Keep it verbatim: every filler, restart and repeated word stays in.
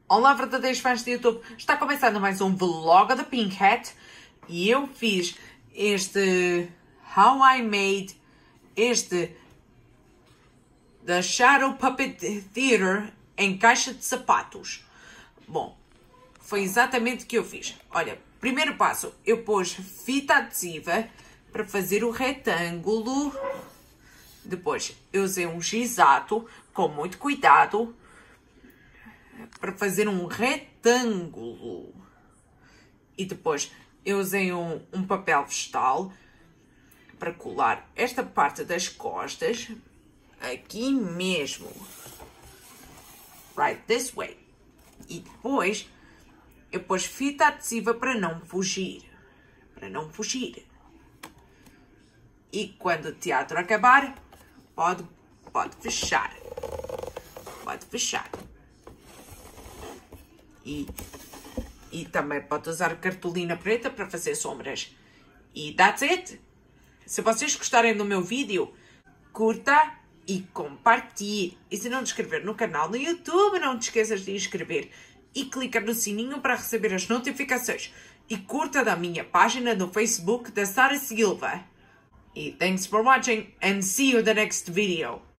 Olá, verdadeiros fãs do YouTube. Está começando mais um vlog da Pink Hat. E eu fiz este How I Made este The Shadow Puppet Theater em caixa de sapatos. Bom, foi exatamente o que eu fiz. Olha, primeiro passo, eu pus fita adesiva para fazer o retângulo. Depois, eu usei um giz-ato com muito cuidado para fazer um retângulo. E depois eu usei um, um papel vegetal para colar esta parte das costas aqui mesmo. Right this way. E depois eu pus fita adesiva para não fugir. Para não fugir. E quando o teatro acabar, pode, pode fechar. Pode fechar. E, e também pode usar cartolina preta para fazer sombras. E that's it. Se vocês gostarem do meu vídeo, curta e compartilhe. E se não te inscrever no canal no YouTube, não te esqueças de inscrever. E clica no sininho para receber as notificações. E curta da minha página no Facebook da Sara Silva. E thanks for watching and see you in the next video.